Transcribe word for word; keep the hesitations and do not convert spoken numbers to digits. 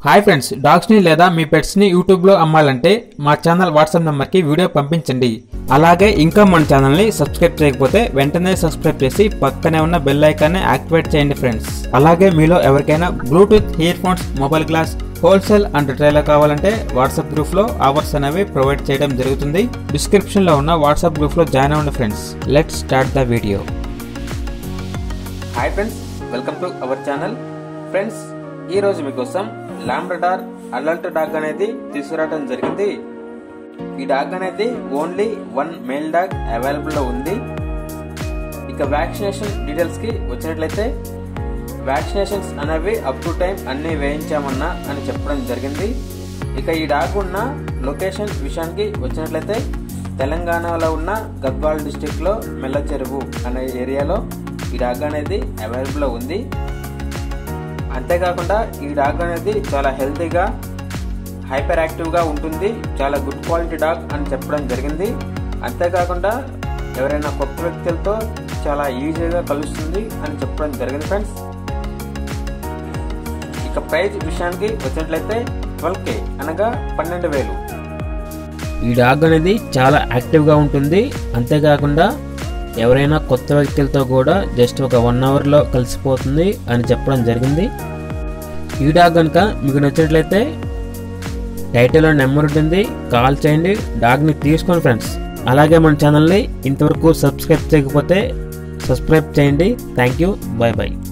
Hi friends, dogs ని లేదా మీ pets ని యూట్యూబ్ లో అమ్మాలంటే మా ఛానల్ వాట్సాప్ నెంబర్ కి వీడియో పంపించండి. అలాగే ఇంకా మన ఛానల్ ని సబ్స్క్రైబ్ చేయకపోతే వెంటనే సబ్స్క్రైబ్ చేసి పక్కనే ఉన్న బెల్ ఐకాన్ ని యాక్టివేట్ చేయండి ఫ్రెండ్స్. అలాగే మీలో ఎవరికైనా Bluetooth earphones, mobile glass wholesale and retail కావాలంటే వాట్సాప్ గ్రూప్ లో ఆఫర్స్ అనేవి ప్రొవైడ్ చేయడం జరుగుతుంది. డిస్క్రిప్షన్ లో ఉన్న వాట్సాప్ గ్రూప్ లో జాయిన్ అవ్వండి friends. Let's start the video. Hi friends, welcome to our channel. Friends, ఈ రోజు మీకోసం లాబ్రడార్ అడల్ట్ డాగ్ అనేది తీసుకురావడం జరిగింది. ఈ డాగ్ అనేది only one male dog available లో ఉంది. ఇక వ్యాక్సినేషన్ డీటెయిల్స్ కి వచ్చినట్లయితే వ్యాక్సినేషన్స్ అనేవి అప్ టు టైం అన్ని వేయించామన్నా అని చెప్పడం జరిగింది. ఇక ఈ డాగ్ ఉన్న లొకేషన్ విషయానికి వచ్చినట్లయితే తెలంగాణలో ఉన్న గద్వాల్ డిస్టిక్ లో మెల్ల చెరువు అనే ఏరియాలో ఈ డాగ్ అనేది అవైలబుల్ లో ఉంది. అంతేకాకుండా ఈ డాగ్ అనేది చాలా హెల్తీగా, హైపర్ యాక్టివ్గా ఉంటుంది. చాలా గుడ్ క్వాలిటీ డాగ్ అని చెప్పడం జరిగింది. అంతేకాకుండా ఎవరైనా కొత్త వ్యక్తులతో చాలా ఈజీగా కలుస్తుంది అని చెప్పడం జరిగింది ఫ్రెండ్స్. ఇక ప్రైజ్ విషయానికి వచ్చినట్లయితే ట్వెల్వ్ కే అనగా పన్నెండు వేలు. ఈ డాగ్ అనేది చాలా యాక్టివ్గా ఉంటుంది. అంతేకాకుండా ఎవరైనా కొత్త వ్యక్తులతో కూడా జస్ట్ ఒక వన్ అవర్లో కలిసిపోతుంది అని చెప్పడం జరిగింది. ఈ డాగ్ కనుక మీకు నచ్చినట్లయితే టైటిల్లో నెంబర్ ఉంటుంది, కాల్ చేయండి, డాగ్ని తీసుకోండి ఫ్రెండ్స్. అలాగే మన ఛానల్ని ఇంతవరకు సబ్స్క్రైబ్ చేయకపోతే సబ్స్క్రైబ్ చేయండి. Thank you, bye bye.